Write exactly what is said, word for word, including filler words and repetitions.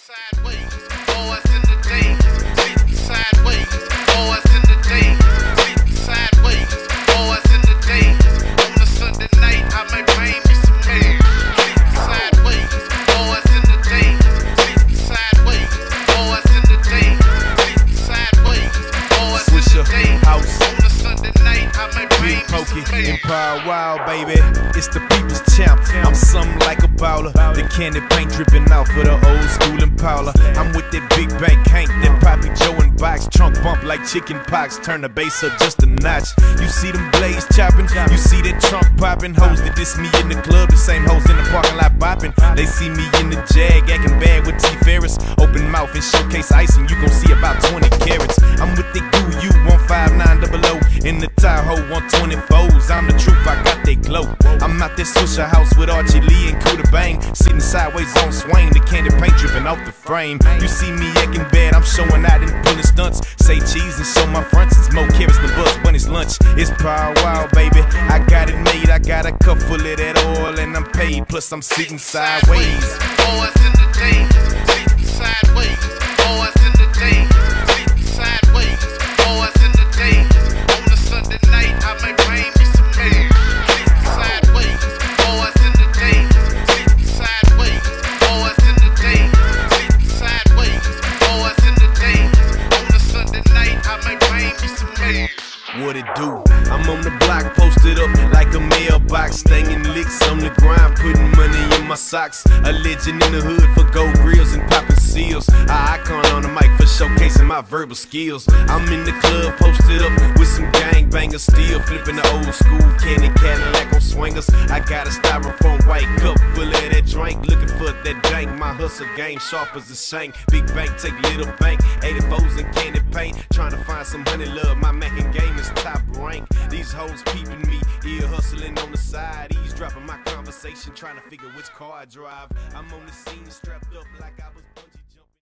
Sideways, boys in the days, sleeping sideways, boys in the days, sleeping sideways, boys in the days. On a Sunday night, I may bring me some hair. Sleeping sideways, boys in the days, sleeping sideways, boys in the days, sleeping sideways, boys in the days. House. On a Sunday night, I may bring me some hair. Empire Wild, baby. It's the people's champ. I'm something like a bowler. The candy paint dripping out for the old school Impala. I'm with that big bank Hank, that Poppy Joe and box. Trunk bump like chicken pox. Turn the bass up just a notch. You see them blades chopping. You see that trunk popping. Hoes that diss me in the club. The same hoes in the parking lot bopping. They see me in the Jag, acting bad with T Ferris. Open mouth and showcase icing. You gon' see about twenty carats. I'm with the goo, you one five nine double O. In the Tahoe one twenty-fours. I'm the truth, I got that glow. I'm out there Swisher House with Archie Lee and Kuda Bang. Sitting sideways on Swain, the candy paint dripping off the frame. You see me acting bad, I'm showing out and pulling stunts. Say cheese and show my fronts. It's more carrots than bugs when it's lunch. It's Power Wild, baby. I got it made, I got a cup full of that oil and I'm paid. Plus I'm sitting sideways. Boys in the days, sleeping sideways, boys in the days, sleeping sideways, boys in the days. On a Sunday night, I may bring me some hair. Sleeping sideways, boys in the days, sleeping sideways, boys in the days, sleeping sideways, boys in the days. On a Sunday night, I may bring me some hair. What it do? I'm on the block, posted up like a mailbox, staying licks on the grind, putting money in my socks. A legend in the hood for gold grills and popping seals. An icon on the mic for showcasing my verbal skills. I'm in the club, posted up with some gangbangers, still flipping the old school candy Cadillac on swingers. I got a styrofoam white cup full of that drink, looking for that dank. My hustle game sharp as a shank. Big bank take little bank, eighty-fours and candy paint. Trying to find some honey love, my Mac and game is top rank. These hoes peeping me, ear hustling on the side, eavesdropping my conversation, trying to figure which car I drive. I'm on the scene strapped up like I was bungee.